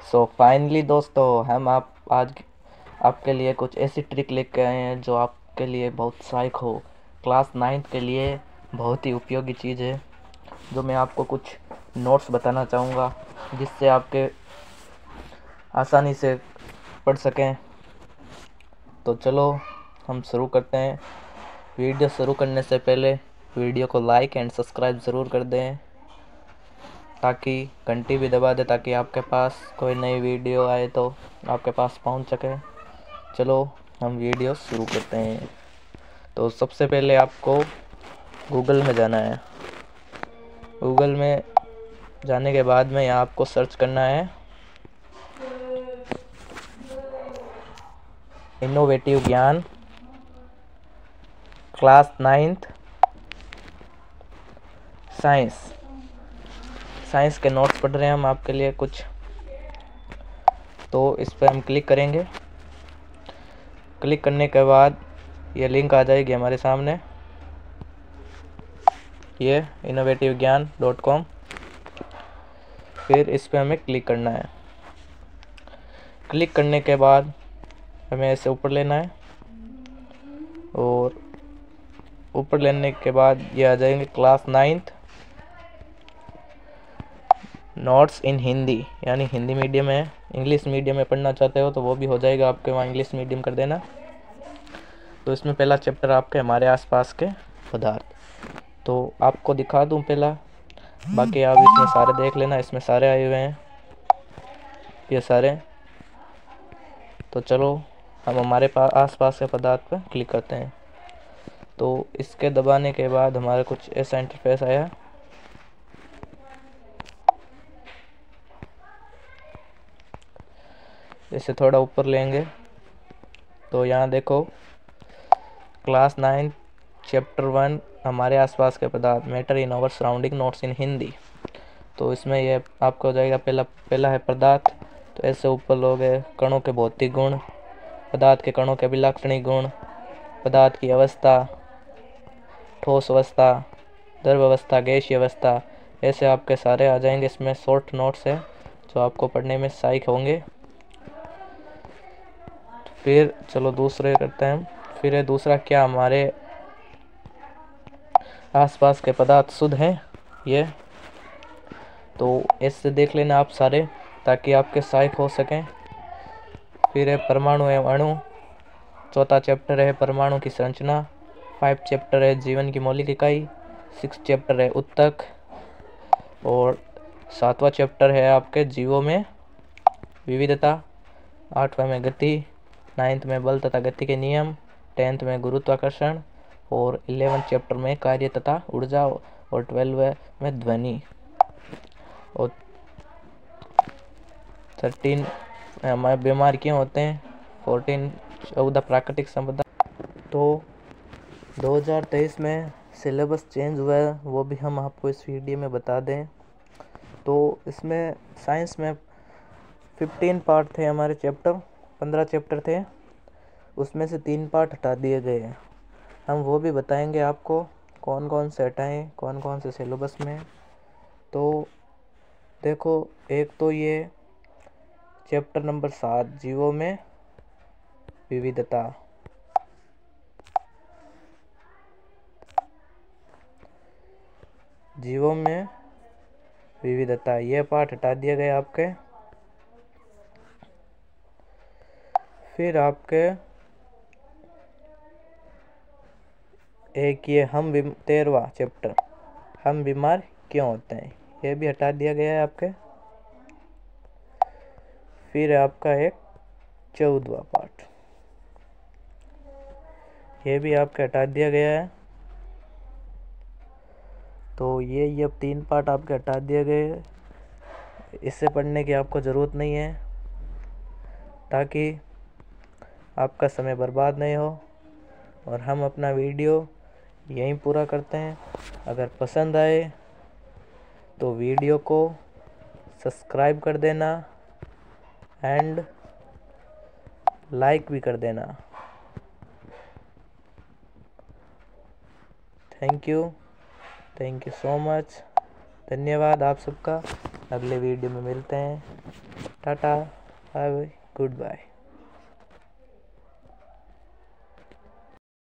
So finally दोस्तों हम आप आज आपके लिए कुछ ऐसी ट्रिक लेके आए हैं जो आपके लिए बहुत सहायक हो। क्लास 9th के लिए बहुत ही उपयोगी चीज़ है जो मैं आपको कुछ नोट्स बताना चाहूँगा जिससे आपके आसानी से पढ़ सकें। तो चलो हम शुरू करते हैं। वीडियो शुरू करने से पहले वीडियो को लाइक एंड सब्सक्राइब ज़रूर कर दें, ताकि घंटी भी दबा दें ताकि आपके पास कोई नई वीडियो आए तो आपके पास पहुंच सके। चलो हम वीडियो शुरू करते हैं। तो सबसे पहले आपको गूगल में जाना है। गूगल में जाने के बाद में यहाँ आपको सर्च करना है इनोवेटिव ज्ञान क्लास 9th साइंस के नोट्स पढ़ रहे हैं हम आपके लिए कुछ। तो इस पर हम क्लिक करेंगे। क्लिक करने के बाद ये लिंक आ जाएगी हमारे सामने, ये innovativeGyan.com। फिर इस पर हमें क्लिक करना है। क्लिक करने के बाद हमें ऐसे ऊपर लेना है और ऊपर लेने के बाद ये आ जाएंगे class 9th notes in Hindi, यानी हिंदी मीडियम है। इंग्लिश मीडियम में पढ़ना चाहते हो तो वो भी हो जाएगा, आपके वहाँ इंग्लिश मीडियम कर देना। तो इसमें पहला चैप्टर आपके हमारे आसपास के पदार्थ। तो आपको दिखा दूं पहला, बाकी आप इसमें सारे देख लेना, इसमें सारे आए हुए हैं ये सारे। तो चलो हम हमारे पास आसपास के पदार्थ पर क्लिक करते हैं। तो इसके दबाने के बाद हमारा कुछ ऐसा इंटरफेस आया। इसे थोड़ा ऊपर लेंगे तो यहाँ देखो क्लास 9 चैप्टर 1 हमारे आसपास के पदार्थ, matter in our surrounding, notes in Hindi. तो इसमें ये आपको हो जाएगा पहला है पदार्थ। तो ऐसे ऊपर लोग है कणों के भौतिक गुण, पदार्थ के कणों के अभिलाक्षणिक गुण, पदार्थ की अवस्था, ठोस अवस्था, द्रव अवस्था, गैसीय अवस्था, ऐसे आपके सारे आ जाएंगे। इसमें शॉर्ट नोट्स है जो आपको पढ़ने में सहायक होंगे। फिर चलो दूसरे करते हैं। फिर है दूसरा, क्या हमारे आसपास के पदार्थ शुद्ध हैं ये। तो इससे देख लेना आप सारे, ताकि आपके सहायक हो सकें। फिर है परमाणु एवं अणु। चौथा चैप्टर है परमाणु की संरचना। 5 चैप्टर है जीवन की मौलिक इकाई। 6 चैप्टर है ऊतक। और 7वां चैप्टर है आपके जीवों में विविधता। 8वां में गति। 9th में बल तथा गति के नियम। 10th में गुरुत्वाकर्षण। और 11 चैप्टर में कार्य तथा ऊर्जा। और 12 में ध्वनि। और 13 हमारे बीमार क्यों होते हैं। 14 प्राकृतिक संपदा। तो 2023 में सिलेबस चेंज हुआ है, वो भी हम आपको इस वीडियो में बता दें। तो इसमें साइंस में 15 पार्ट थे हमारे चैप्टर, 15 चैप्टर थे, उसमें से 3 पार्ट हटा दिए गए हैं। हम वो भी बताएंगे आपको कौन कौन से हटाएं, कौन कौन से सिलेबस में। तो देखो, एक तो ये चैप्टर नंबर 7 जीवों में विविधता। जीवों में विविधता ये पार्ट हटा दिया गया आपके। फिर आपके एक ये 13वां चैप्टर, हम बीमार क्यों होते हैं, ये भी हटा दिया गया है आपके। फिर आपका एक 14वां पार्ट, ये भी आपके हटा दिया गया है। तो ये अब 3 पार्ट आपके हटा दिए गए। इससे पढ़ने की आपको ज़रूरत नहीं है, ताकि आपका समय बर्बाद नहीं हो। और हम अपना वीडियो यहीं पूरा करते हैं। अगर पसंद आए तो वीडियो को सब्सक्राइब कर देना एंड लाइक भी कर देना। Thank you so much. धन्यवाद आप सबका। अगले वीडियो में मिलते हैं। Ta ta, bye bye, good bye.